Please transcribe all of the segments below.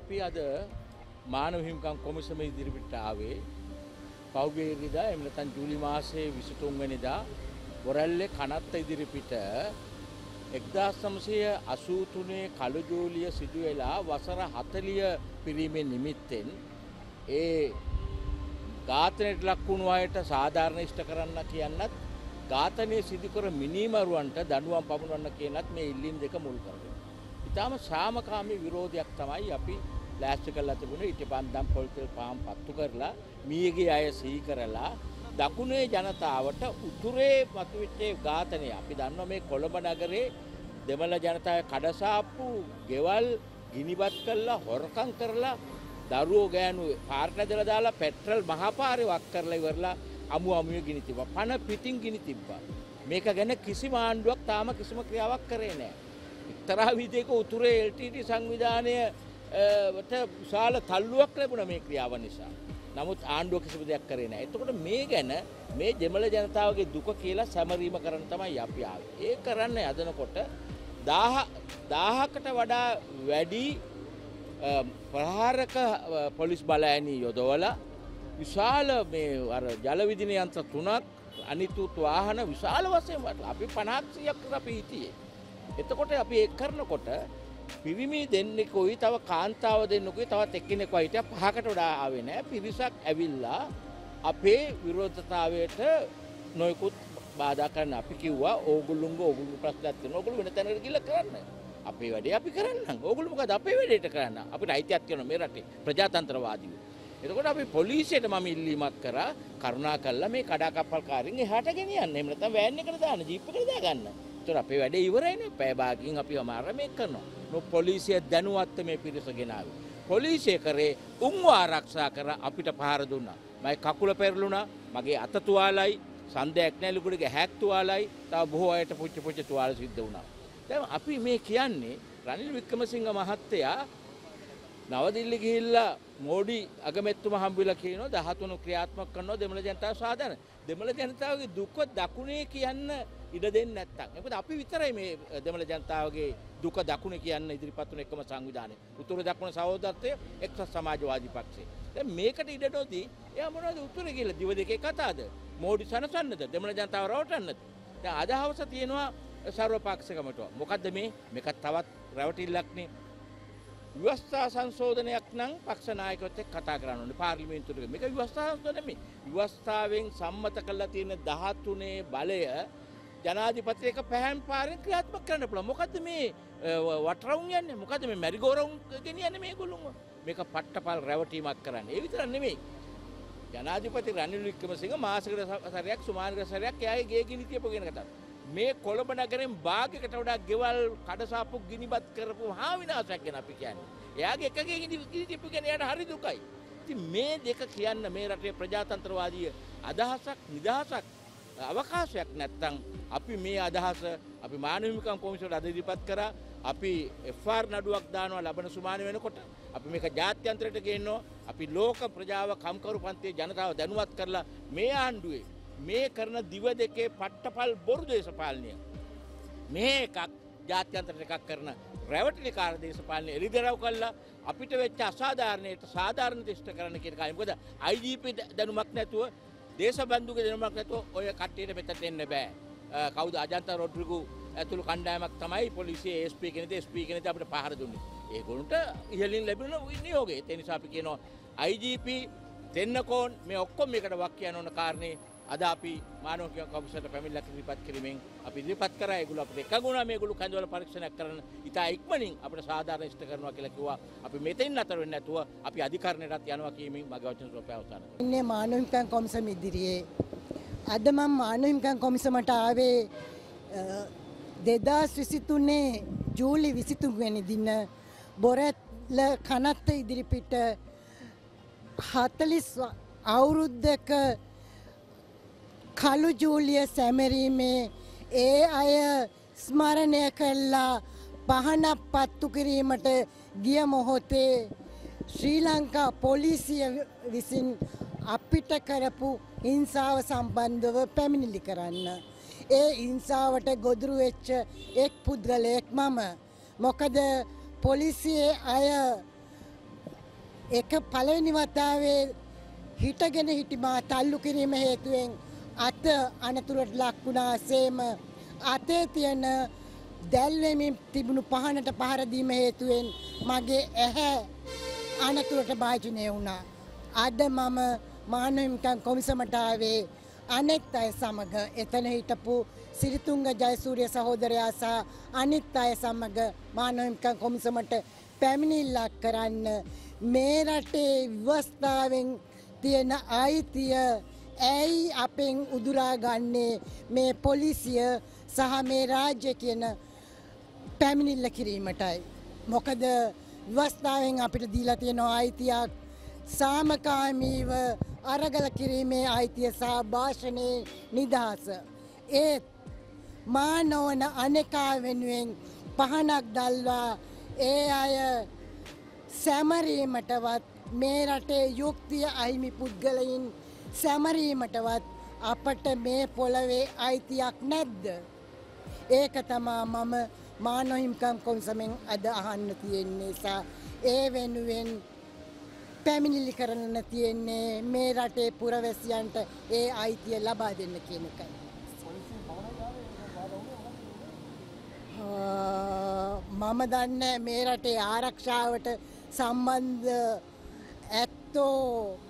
අපි අද මානව හිමිකම් කොමිසම ඉදිරිපිට ආවේ පෞගේ ඉරිදා එහෙම නැත්නම් ජූලි මාසයේ 23 වෙනිදා බොරැල්ලේ කනත්ත ඉදිරිපිට 1983 කළු ජූලිය සිදු වෙලා වසර 40 පිරීමේ නිමිත්තෙන් ඒ ඝාතනයට ලක් වුණු අයට සාධාරණ ඉෂ්ට කරන්න කියනත් ඝාතනයේ සිදු කර මිනීමරුවන්ට දඬුවම් පමුණවන්න කියනත් මේ ඉල්ලීම් දෙක මුල් කරගෙන. ඊටාම සාමකාමී විරෝධයක් තමයි අපි ලෑස්ති කරලා තිබුණේ. ඊට පන්දම් පොල්තෙල් පාම් පත්තු කරලා මියගේ අය සිහි කරලා දකුණේ ජනතාවට උතුරේ මතුවෙච්ච ඝාතනය අපි දන්නවා මේ කොළඹ නගරේ දෙමළ ජනතාවේ කඩසාප්පු ගෙවල් ගිනිබත් කරලා හොරකම් කරලා දරුවෝ ගෑනු පාරට ඇදලා දාලා පෙට්‍රල් මහපාරේ වක් කරලා ඉවරලා අමුයේ ගිනි තිබ්බා. පන පිටින් ගිනි තිබ්බා. මේක ගැන කිසිම ආණ්ඩුවක් තාම කිසිම ක්‍රියාවක් කරේ නැහැ. එක්තරා විදිහක උතුරේ LTT සංවිධානය වට විශාල තල්ලුවක් ලැබුණා මේ ක්‍රියාව නිසා. නමුත් ආණ්ඩුව කිසිම දෙයක් කරේ නැහැ. එතකොට මේ ගැන මේ දෙමළ ජනතාවගේ දුක කියලා සැමරීම කරන්න තමයි අපි ආවේ. ඒ කරන්න යදනකොට 1000කට වඩා වැඩි ප්‍රහාරක පොලිස් බලයන් යොදවලා විශාල මේ අර ජල විදින යන්ත්‍ර 3ක් අනිතුත් වාහන විශාල වශයෙන් වටලා අපි 50%ක් අපි හිටියේ. එතකොට අපි ඒක කරනකොට පිරිමි දෙන්නෙකුයි තව කාන්තාව දෙන්නෙකුයි තවත් එක්කෙනෙකුයි හිටියා 5කට වඩා ආවේ නැහැ. පිරිසක් ඇවිල්ලා අපේ විරෝධතාවයට නොයෙකුත් බාධා කරන අපි කිව්වා ඕගොල්ලෝ ප්‍රශ්නයක් තියෙනවා. ඕගොල්ලෝ වෙන තැනකට ගිහලා කරන්න. අපේ වැඩේ අපි කරන්නම්. ඕගොල්ලෝ මොකද අපේ වැඩේට කරන්න? අපිට අයිතියක් තියෙනවා මේ රටේ ප්‍රජාතන්ත්‍රවාදීව. එතකොට අපි පොලිසියට මම ඉල්ලීමක් කරා කරුණාකරලා මේ කඩාකප්පල්කාරින් එහාට ගෙනියන්න. එහෙම නැත්නම් වෑන් එකට දාන්න, ජීප් එකට දාගන්න. ඒතර අපේ වැඩේ ඉවරයිනේ. පැය භාගකින් අපි අමාරු මේක කරනවා. පොලිසිය දැනුවත් මේ පිරිස ගෙනාවේ. පොලිසිය කරේ උන්ව ආරක්ෂා කර අපිට පහර දුන්නා. මගේ කකුල පෙරළුණා, මගේ අත තුවාලයි, සන්දයක් නැලුකුඩගේ හැක් තුවාලයි, තව බොහෝ අයට පුච්ච තුවාල සිද්ධ වුණා. දැන් අපි මේ කියන්නේ රනිල් වික්‍රමසිංහ මහත්තයා නවදිල්ලි ගිහිල්ලා මෝඩි අගමැතිතුමා හම්බුලා කියනවා 13 ක්‍රියාත්මක කරනවා දෙමළ ජනතාව සාධාරණ. දෙමළ ජනතාවගේ දුක දකුණේ කියන්න ඉඩ දෙන්නේ නැත්තම්. මොකද අපි විතරයි මේ දෙමළ ජනතාවගේ දුක දකුණේ කියන්න ඉදිරිපත් වුණ එකම සංවිධානය. උතුරු දකුණ සහෝදරත්වයේ එක්සත් සමාජවාදී පක්ෂය. දැන් මේකට ඉඩ නොදී එයා මොනවද උතුරේ කියලා දිව දෙකේ කතාවද? මෝඩි සනසන්නද? දෙමළ ජනතාව රවටන්නද? දැන් අද හවස තියෙනවා සර්වපාක්ෂිකමට. මොකද්ද මේ? මේක තවත් රැවටිල්ලක්නේ. ව්‍යවස්ථා සංශෝධනයක් නම් පක්ෂ නායකයොත් එක්ක කතා කරන්න ඕනේ පාර්ලිමේන්තුවට. මේක ව්‍යවස්ථා සංශෝධනය නෙමෙයි. ව්‍යවස්ථාවෙන් සම්මත කරලා තියෙන 13 බලය ජනාධිපතියක පැහැන් පාරෙන් ක්‍රියාත්මක කරන්න පුළුවන්. මොකද්ද මේ වටරවුම් යන්නේ? මොකද්ද මේ මැරිගෝරවුම් ගෙනියන්නේ මේගොල්ලෝ? මේක පට්ටපල් රැවටීමක් කරන්නේ. ඒ විතරක් නෙමෙයි. ජනාධිපති රනිල් වික්‍රමසිංහ මාසයකට සැරයක් සුමානකට සැරයක් එයාගේ ගේ ගිනි තියපු කියන කතාව. මේ කොළඹ නගරෙන් භාගයකට වඩා ගෙවල් කඩසාප්පු ගිනිබත් කරපු මහා විනාශයක් ගැන අපි කියන්නේ. එයාගේ එකගේ ගිනි තියපු ගැන එයාට හරි දුකයි. ඉතින් මේ දෙක කියන්න මේ රටේ ප්‍රජාතන්ත්‍රවාදී අදහසක් නිදහසක් අවකාශයක් නැත්තම් අපි මේ අදහස අපි මානව හිමිකම් කොමිසමට අද ඉදිරිපත් කරා. අපි FR නඩුවක් දානවා ලබන සුමාන වෙනකොට. අපි මේක ජාත්‍යන්තරයට ගේනවා. අපි ලෝක ප්‍රජාව කම්කරු පන්තියේ ජනතාව දැනුවත් කරලා මේ ආණ්ඩුවේ මේ කරන දිව දෙකේ පට්ටපල් බොරු දේශපාලනය මේ එකක් ජාත්‍යන්තරයට එකක් කරන රැවටිලිකාර දේශපාලනය එළිදරව් කළා අපිට වෙච්ච අසාධාරණයට සාධාරණ දිෂ්ට කරන්න කියන එකයි. මොකද IGP දැනුමක් නැතුව දේශබන්දුගේ දැනුමක් නැතුව ඔය කට්ටියට මෙතට එන්න බෑ. කවුද අජන්තා රොඩ්රිගු ඇතුළු කණ්ඩායමක් තමයි පොලිසිය SP කෙනෙක් අපිට පහර දුන්නේ. ඒගොල්ලන්ට ඉහළින් ලැබෙන නියෝගය. ඒ නිසා අපි කියනවා IGP දෙන්නකෝන් මේ ඔක්කොම මේකට වක් කියන ඕන කාරණේ අද අපි මානව හිමිකම් කොමිසමට පැමිණිලා ඉදිරිපත් කිරීමෙන් අපි ඉදිරිපත් කරා. ඒගොල්ලෝ අපිට එකගුණා මේගොල්ලෝ කන්දවල පරීක්ෂණයක් කරන ඉතා ඉක්මනින් අපිට සාධාරණ ඉෂ්ට කරනවා කියලා කිව්වා. අපි මෙතෙන් නතර වෙන්නේ නැතුව අපි අධිකරණයටත් යනවා කියමින් මගේ වචන ස්වරූපය අවසන් කරනවා. ඉන්නේ මානව හිමිකම් කොමිසම ඉදිරියේ අද මම මානව හිමිකම් කොමිසමට ආවේ 2023 ජූලි 23 වෙනි දින බොරැල්ල කනත්ත ඉදිරිපිට 40 අවුරුද්දක කළු ජූලිය සැමරීමේ ඒ අය ස්මරණය කළා පහනක් පත්තු කිරීමට ගිය මොහොතේ ශ්‍රී ලංකා පොලිසිය විසින් අපිට කරපු හිංසාව සම්බන්ධව පැමිණිලි කරන්න. ඒ හිංසාවට ගොදුරු වෙච්ච එක් පුද්ගලයෙක් මම. මොකද පොලිසියේ අය එක පළවෙනි වතාවේ හිටගෙන හිටි තල්ලු කිරීම හේතුවෙන් අත අනතුරට ලක් වුණාseම අතේ තියෙන දැල්වෙමින් තිබුණු පහනට පහර දීම හේතුවෙන් මගේ ඇහැ අනතුරට භාජනය වුණා. අද මම මානව හිමිකම් කොමිසමට ආවේ අනෙක් අය සමග එතන හිටපු සිරිතුංග ජයසූරිය සහෝදරයා සහ අනිත් අය සමග මානව හිමිකම් කොමිසමට පැමිණිල්ලක් කරන්න මේ රටේ ව්‍යවස්ථාවෙන් තියෙන අයිතිය ඇයි අපෙන් උදුරා ගන්නේ මේ පොලිසිය සහ මේ රාජ්‍ය කියන පැමිණිල්ල කිරීමටයි. මොකද ව්‍යවස්ථාවෙන් අපිට දීලා තියෙන අයිතියක් සාමකාමීව අරගල කිරීමේ අයිතිය සහ භාෂණයේ නිදහස. ඒත් මා නොවන අනෙකා වෙනුවෙන් පහනක් දැල්වා ඒ අය සැමරීමටවත් මේ රටේ යුක්තිය අහිමි පුද්ගලයින් සැමරීමටවත් අපට මේ පොළවේ අයිතියක් නැද්ද? ඒක තමයි මම මානව හිමිකම් කොමිසමෙන් අද අහන්න තියෙන්නේ. ඒ වෙනුවෙන් පැමිණිලි කරන්න තියෙන්නේ මේ රටේ පුරවැසියන්ට ඒ අයිතිය ලබා දෙන්න කියන එකයි. මම දන්නේ මේ රටේ ආරක්ෂාවට සම්බන්ධ ඇත්තෝ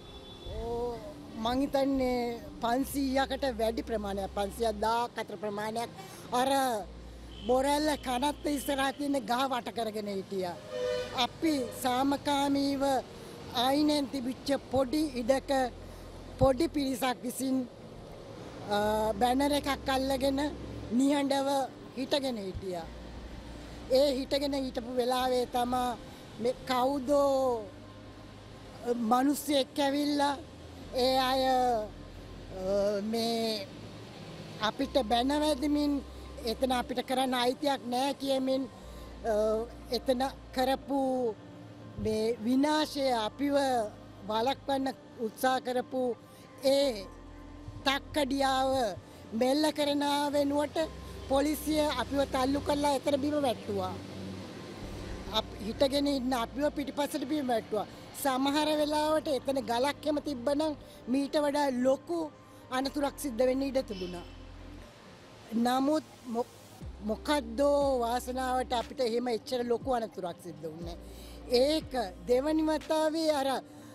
මං හිතන්නේ 500කට වැඩි ප්‍රමාණයක් 514 ප්‍රමාණයක් අර බොරැල්ල කනත් ඉස්සරහ තියෙන ගහ වට කරගෙන හිටියා. අපි සාමකාමීව ආයිනෙන් තිබිච්ච පොඩි ඉඩක පොඩි පිරිසක් විසින් බැනර් එකක් අල්ලගෙන නිහඬව හිටගෙන හිටියා. ඒ හිටගෙන හිටපු වෙලාවේ තමයි මේ කවුදෝ මිනිස්සෙක් ඇවිල්ලා ඒ අය මේ අපිට බැනවැදමින් එතන අපිට කරන්න අයිතියක් නැහැ කියමින් එතන කරපු මේ විනාශය අපිව බලක්වන්න උත්සාහ කරපු ඒ තක්කඩියාව මෙල්ල කරන වෙනුවට පොලිසිය අපිව තල්ලු කරලා එතන බිම වැට්ටුවා. හිටගෙන ඉන්න අපිව පිටිපස්සට බිම වැට්ටුවා. සමහර වෙලාවට එතන ගලක් හැම තිබ්බනම් මීට වඩා ලොකු අනතුරක් සිද්ධ වෙන්න ඉඩ තිබුණා. නමුත් මොකද්ද වාසනාවට අපිට එහෙම එච්චර ලොකු අනතුරක් සිද්ධ වුණේ. ඒක දෙවනි වතාවේ අර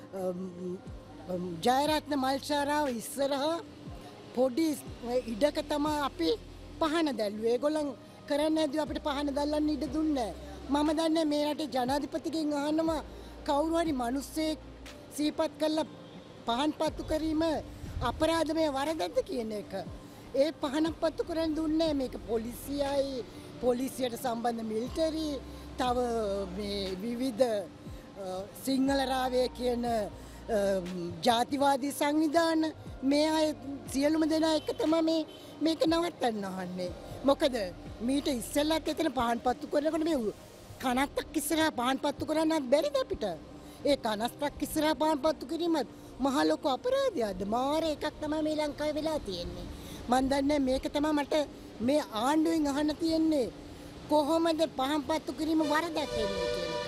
ජයරත්න මල්චාරාව ඉස්සරහා පොඩි ඉඩක තමයි අපි පහන දැල්ලුවේ. ඒගොල්ලන් කරන්නේ නැද්ද අපිට පහන දැල්ලන්න ඉඩ දුන්නේ නැහැ. මම දන්නේ මේ රටේ ජනාධිපතිගෙන් අහනවා කවුරු හරි මිනිස්සෙක් සීපත් කළා පහන් පත්තු කිරීම අපරාධමය වරදක්ද කියන එක. ඒ පහනක් පත්තු කරන්න දුන්නේ මේක පොලිසියයි පොලිසියට සම්බන්ධ මිලිටරි තව මේ විවිධ සිංහල රාවය කියන ජාතිවාදී සංවිධාන මේ අය සියලුම දෙනා එක තමයි මේක නවත්තන්න අහන්නේ. මොකද මීට ඉස්සෙල්ලත් එතන පහන් පත්තු කරනකොට මේ කනත්තක් ඉස්සරහා පහන් පත්තු කරන්නත් බැරිද අපිට? ඒ කනත්තක් ඉස්සරහා පහන් පත්තු කිරීමත් මහ ලොකු අපරාධයක්ද? මාර එකක් තමයි මේ ලංකාවේ වෙලා තියෙන්නේ. මන් දන්නේ මේක තමයි මට මේ ආණ්ඩුවෙන් අහන්න තියෙන්නේ. කොහොමද පහන් පත්තු කිරීම වරදක් වෙන්නේ කියන එක.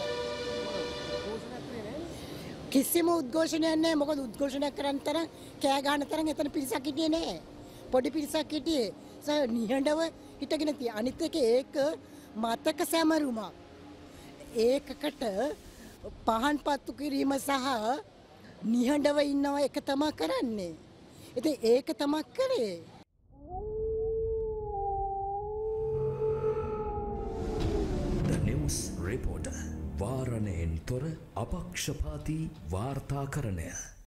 කිසිම උද්ඝෝෂණයක් නැහැ. මොකද උද්ඝෝෂණයක් කරන්න තරම් කෑ ගහන තරම් එතන පිරිසක් හිටියේ නැහැ. පොඩි පිරිසක් හිටියේ. නිහඬව හිටගෙන තිය. අනිත් එක ඒක මතක සැමරුමක්. ඒකකට පහන් පත්තු කිරීම සහ නිහඬව ඉන්නව එක තමයි කරන්නේ. ඉතින් ඒක තමයි කරේ. The News Reporter වාරණයෙන් තොර අපක්ෂපාතී වාර්තාකරණය.